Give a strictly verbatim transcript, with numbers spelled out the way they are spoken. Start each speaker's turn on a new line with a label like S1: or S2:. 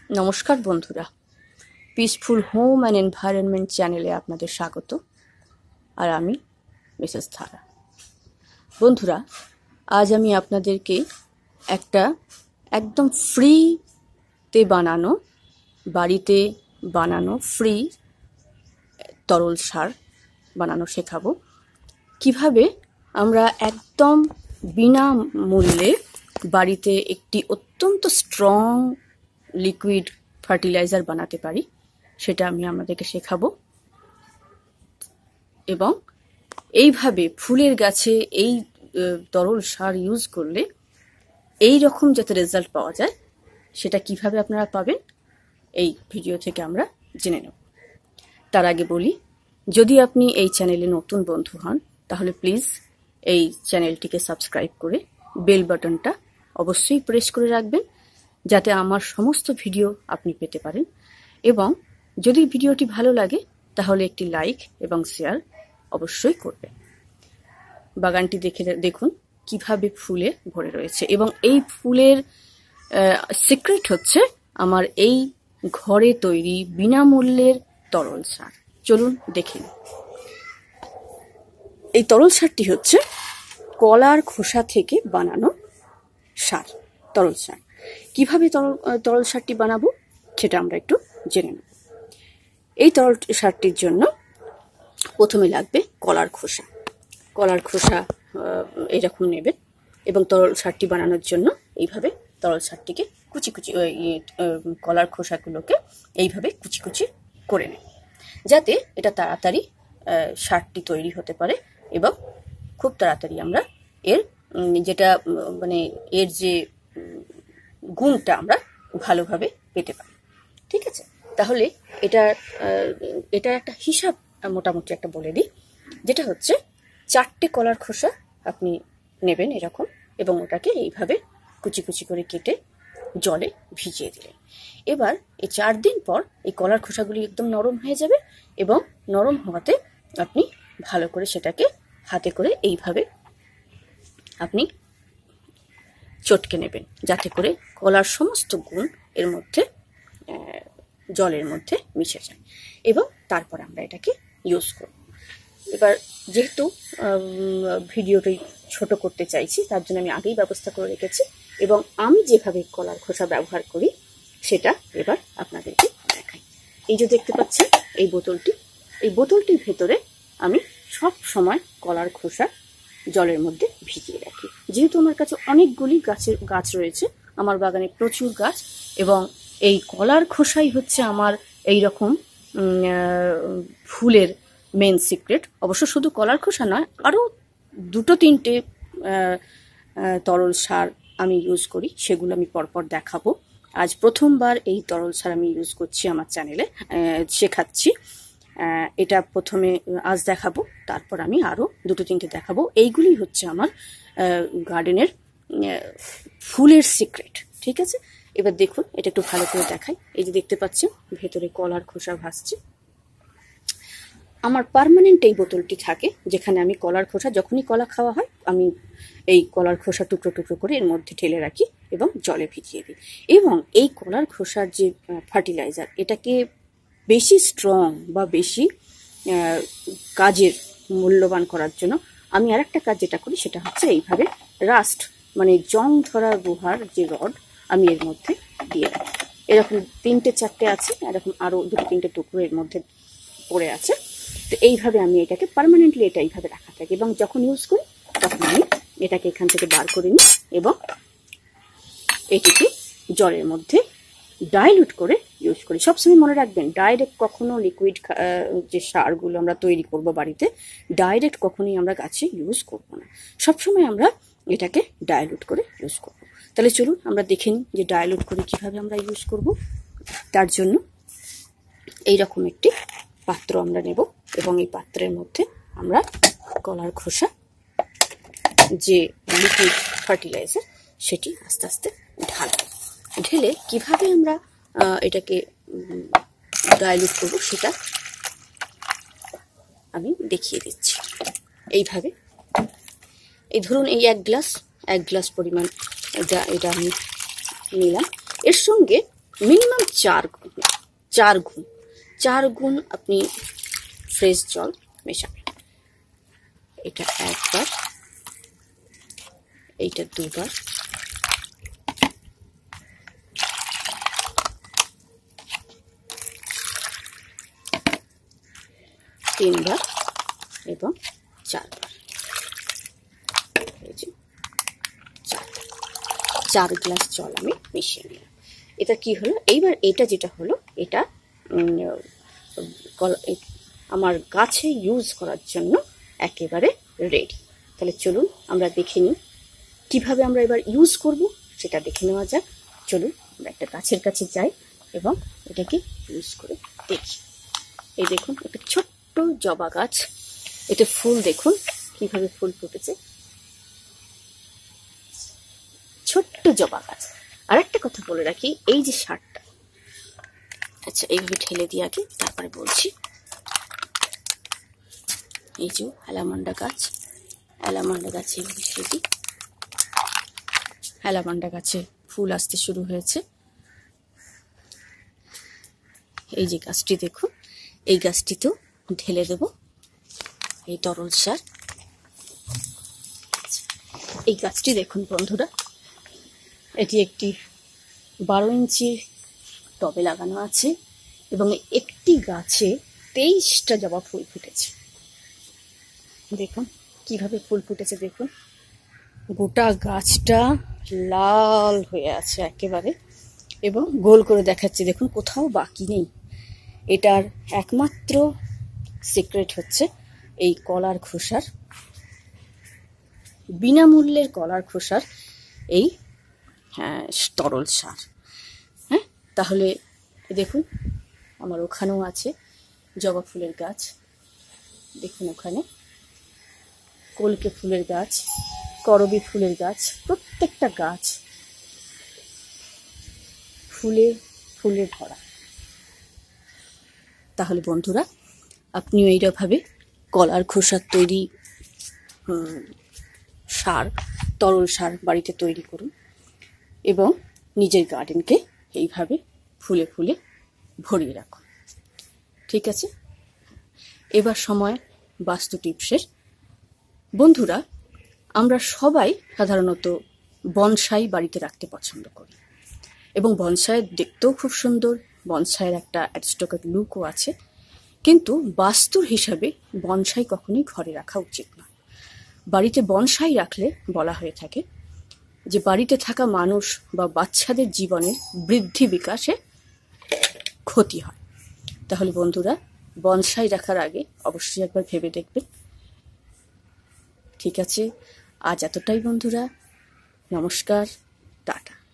S1: নমস্কার বন্ধুরা, peaceful home and environment চ্যানেলে আপনাদের স্বাগত। আর আমি মিসেস ধারা। বন্ধুরা, আজ আমি আপনাদেরকে একটা একদম ফ্রিতে বানানো বাড়িতে বানানো ফ্রি তরল সার বানানো শেখাবো। কিভাবে আমরা একদম বিনামূল্যে বাড়িতে একটি অত্যন্ত স্ট্রং লিকুইড ফার্টিলাইজার বানাতে পারি, সেটা আমি আপনাদেরকে শেখাবো। এবং এইভাবে ফুলের গাছে এই তরল সার ইউজ করলে এই রকম যাতে রেজাল্ট পাওয়া যায়, সেটা কিভাবে আপনারা পাবেন এই ভিডিও থেকে আমরা জেনে নেব। তার আগে বলি, যদি আপনি এই চ্যানেলে নতুন বন্ধু হন তাহলে প্লিজ এই চ্যানেলটিকে সাবস্ক্রাইব করে বেল বাটনটা অবশ্যই প্রেস করে রাখবেন, যাতে আমার সমস্ত ভিডিও আপনি পেতে পারেন। এবং যদি ভিডিওটি ভালো লাগে তাহলে একটি লাইক এবং শেয়ার অবশ্যই করবেন। বাগানটি দেখে দেখুন কিভাবে ফুলে ভরে রয়েছে, এবং এই ফুলের সিক্রেট হচ্ছে আমার এই ঘরে তৈরি বিনামূল্যের তরল সার। চলুন দেখে নিন। এই তরল সারটি হচ্ছে কলার খোসা থেকে বানানো সার, তরল সার। কিভাবে তরল তরল সারটি বানাবো সেটা আমরা একটু জেনে নেব। এই তরল সারটির জন্য প্রথমে লাগবে কলার খোসা। কলার খোসা এরকম নেবেন, এবং তরল সারটি বানানোর জন্য এইভাবে তরল সারটিকে কুচি কুচি কলার খোসাগুলোকে এইভাবে কুচি কুচি করে নেন, যাতে এটা তাড়াতাড়ি সারটি তৈরি হতে পারে এবং খুব তাড়াতাড়ি আমরা এর যেটা মানে এর যে গুণটা আমরা ভালোভাবে পেতে পারি। ঠিক আছে, তাহলে এটা এটা একটা হিসাব মোটামুটি একটা বলে দিই, যেটা হচ্ছে চারটে কলার খোসা আপনি নেবেন এরকম, এবং ওটাকে এইভাবে কুচি কুচি করে কেটে জলে ভিজিয়ে দিলেন। এবার এই চার দিন পর এই কলার খোসাগুলি একদম নরম হয়ে যাবে, এবং নরম হওয়াতে আপনি ভালো করে সেটাকে হাতে করে এইভাবে আপনি চটকে নেবেন, যাতে করে কলার সমস্ত গুণ এর মধ্যে জলের মধ্যে মিশে যায়, এবং তারপর আমরা এটাকে ইউজ করব। এবার যেহেতু ভিডিওটি ছোট করতে চাইছি, তার জন্য আমি আগেই ব্যবস্থা করে রেখেছি, এবং আমি যেভাবে কলার খোসা ব্যবহার করি সেটা এবার আপনাদেরকে দেখাই। এই যে দেখতে পাচ্ছেন এই বোতলটি, এই বোতলটির ভেতরে আমি সব সময় কলার খোসা জলের মধ্যে ভিজিয়ে রাখি। যেহেতু আমার কাছে অনেকগুলি গাছের গাছ রয়েছে, আমার বাগানে প্রচুর গাছ, এবং এই কলার খোসাই হচ্ছে আমার এই রকম ফুলের মেন সিক্রেট। অবশ্য শুধু কলার খোসা নয়, আরও দুটো তিনটে তরল সার আমি ইউজ করি, সেগুলো আমি পরপর দেখাবো। আজ প্রথমবার এই তরল সার আমি ইউজ করছি আমার চ্যানেলে, শেখাচ্ছি। এটা প্রথমে আজ দেখাবো, তারপর আমি আরও দুটো তিনটে দেখাবো। এইগুলি হচ্ছে আমার গার্ডেনের ফুলের সিক্রেট। ঠিক আছে, এবার দেখুন এটা একটু ভালো করে দেখাই। এই যে দেখতে পাচ্ছেন ভেতরে কলার খোসা ভাসছে। আমার পার্মানেন্ট এই বোতলটি থাকে, যেখানে আমি কলার খোসা, যখনই কলা খাওয়া হয় আমি এই কলার খোসা টুকরো টুকরো করে এর মধ্যে ঢেলে রাখি এবং জলে ভিজিয়ে দিই। এবং এই কলার খোসার যে ফার্টিলাইজার, এটাকে বেশি স্ট্রং বা বেশি কাজের মূল্যবান করার জন্য আমি আর একটা কাজ যেটা করি সেটা হচ্ছে এইভাবে রাস্ট মানে জং ধরা লোহার যে রড আমি এর মধ্যে দিয়ে রাখি। এরকম তিনটে চারটে আছে, এরকম আরও দুটো তিনটে টুকরো এর মধ্যে পড়ে আছে। তো এইভাবে আমি এটাকে পার্মানেন্টলি এটা এইভাবে রাখা থাকে, এবং যখন ইউজ করি তখন আমি এটাকে এখান থেকে বার করে নিই এবং এটিকে জলের মধ্যে ডাইলুট করে ইউজ করি। সবসময় মনে রাখবেন, ডাইরেক্ট কখনো লিকুইড যে সারগুলো আমরা তৈরি করব বাড়িতে, ডাইরেক্ট কখনোই আমরা গাছে ইউজ করব না। সবসময় আমরা এটাকে ডাইলুট করে ইউজ করব। তাহলে চলুন আমরা দেখে নিই যে ডাইলুট করে কিভাবে আমরা ইউজ করব। তার জন্য এইরকম একটি পাত্র আমরা নেব, এবং এই পাত্রের মধ্যে আমরা কলার খোসা যে লিকুইড ফার্টিলাইজার সেটি আস্তে আস্তে ঢালব। ঢেলে কিভাবে আমরা এটাকে ডাইলুট করব সেটা আমি দেখিয়ে দিচ্ছি। এইভাবে এই ধরুন এই এক গ্লাস এক গ্লাস পরিমাণ এটা এটা আমি নিলাম। এর সঙ্গে মিনিমাম চার গুণ চার গুণ চার গুণ আপনি ফ্রেশ জল মেশাবেন। এটা একবার, এইটা দুবার, তিনবার এবং চারবার। এই যে চার চার গ্লাস জল আমি মিশিয়ে নিলাম। এটা কি হলো, এইবার এটা যেটা হলো, এটা আমার গাছে ইউজ করার জন্য একেবারে রেডি। তাহলে চলুন আমরা দেখে নিই কীভাবে আমরা এবার ইউজ করব, সেটা দেখে নেওয়া যাক। চলুন আমরা একটা গাছের কাছে যাই এবং এটাকে ইউজ করে দেখি। এই দেখুন, একটা ছোট্ট জবা গাছ, এতে ফুল দেখুন কিভাবে ফুল ফুটেছে, ছোট্ট জবা গাছ। আর একটা কথা বলে রাখি, এই যে সারটা, আচ্ছা এইভাবে ঢেলে দিয়ে আগে তারপরে বলছি। এই যে অ্যালামান্ডা গাছ, অ্যালামান্ডা গাছে এইভাবে ঢেলে দিই। অ্যালামান্ডা গাছে ফুল আসতে শুরু হয়েছে। এই যে গাছটি দেখুন, এই গাছটিতেও ঢেলে দেব এই তরল সার। এই গাছটি দেখুন বন্ধুরা, এটি একটি বারো ইঞ্চি টবে লাগানো আছে এবং একটি গাছে তেইশটা জবা ফুল ফুটেছে। দেখুন কিভাবে ফুল ফুটেছে, দেখুন গোটা গাছটা লাল হয়ে আছে একেবারে, এবং গোল করে দেখাচ্ছে, দেখুন কোথাও বাকি নেই। এটার একমাত্র সিক্রেট হচ্ছে এই কলার খোসার, বিনামূল্যের কলার খোসার এই হ্যাঁ তরল সার। হ্যাঁ, তাহলে দেখুন আমার ওখানেও আছে জবা ফুলের গাছ, দেখুন ওখানে কলকে ফুলের গাছ, করবী ফুলের গাছ, প্রত্যেকটা গাছ ফুলে ফুলে ভরা। তাহলে বন্ধুরা আপনিও এইভাবে কলার খোসার তৈরি সার, তরল সার বাড়িতে তৈরি করুন এবং নিজের গার্ডেনকে এইভাবে ফুলে ফুলে ভরিয়ে রাখুন। ঠিক আছে, এবার সময় বাস্তু টিপসের। বন্ধুরা, আমরা সবাই সাধারণত বনসাই বাড়িতে রাখতে পছন্দ করি এবং বনসাই দেখতেও খুব সুন্দর, বনসাইয়ের একটা অ্যারিস্টোক্রেট লুকও আছে, কিন্তু বাস্তুর হিসাবে বনসাই কখনোই ঘরে রাখা উচিত না। বাড়িতে বনসাই রাখলে বলা হয়ে থাকে যে বাড়িতে থাকা মানুষ বা বাচ্চাদের জীবনের বৃদ্ধি বিকাশে ক্ষতি হয়। তাহলে বন্ধুরা বনসাই রাখার আগে অবশ্যই একবার ভেবে দেখবেন। ঠিক আছে, আজ এতটাই বন্ধুরা, নমস্কার, টাটা।